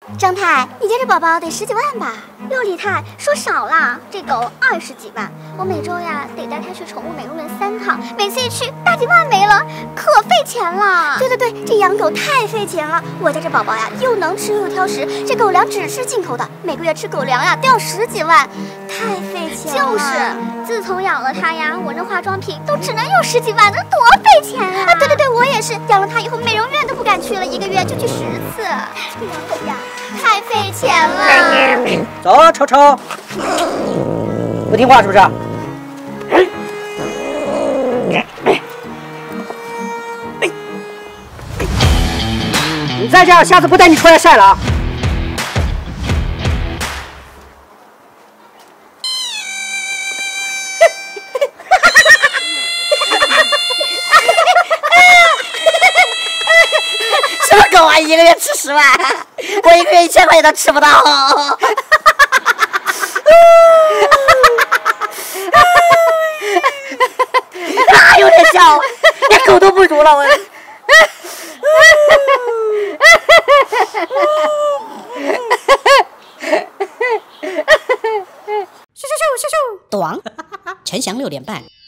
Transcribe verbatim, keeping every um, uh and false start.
张太，你家这宝宝得十几万吧？六李太说少了，这狗二十几万。我每周呀得带它去宠物美容院三趟，每次一去大几万没了，可费钱了。对对对，这养狗太费钱了。我家这宝宝呀又能吃又挑食，这狗粮只吃进口的，每个月吃狗粮呀都要十几万，太费钱了。就是，自从养了它呀，我那化妆品都只能用十几万，那多费钱啊！啊，对对对，我也是，养了它以后美容院都不敢去了，一个月就去十次。这养狗呀太费钱了。 走，瞅瞅，不听话是不是？你再这样，下次不带你出来晒了啊！ 什么狗啊！一个月吃十万，我一个月一千块钱都吃不到。啊，有点笑，连狗都不如了我。 咻咻咻咻咻，短，陈翔六点半。